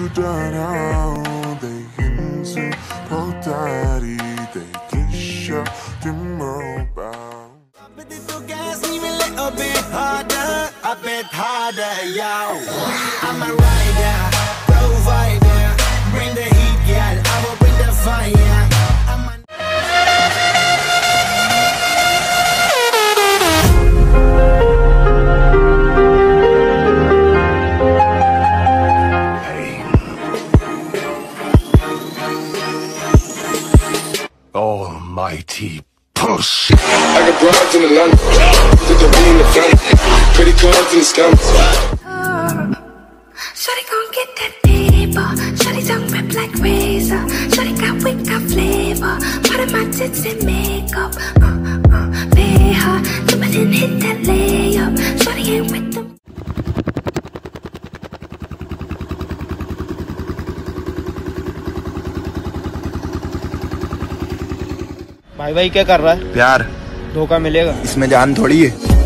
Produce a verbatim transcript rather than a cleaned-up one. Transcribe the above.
내 인생 보따리 대기셔 뒷모바 But it took gas even a little bit harder, a bit harder, yo. I'm a rider, provider, bring the heat, girl, I will bring the fire. I'm a Almighty push. I got broads in Atlanta, did the V in the front, credit cards in the scams. Shawty gon' get that paper. Shawty tongue rip like razor. Shawty got wick, got flavor. Part of my tits and makeup. Uh, uh, pay her. Jump and hit that layup. Shawty ain't with them. भाई भाई क्या कर रहा है? प्यार धोखा मिलेगा इसमें, जान थोड़ी है।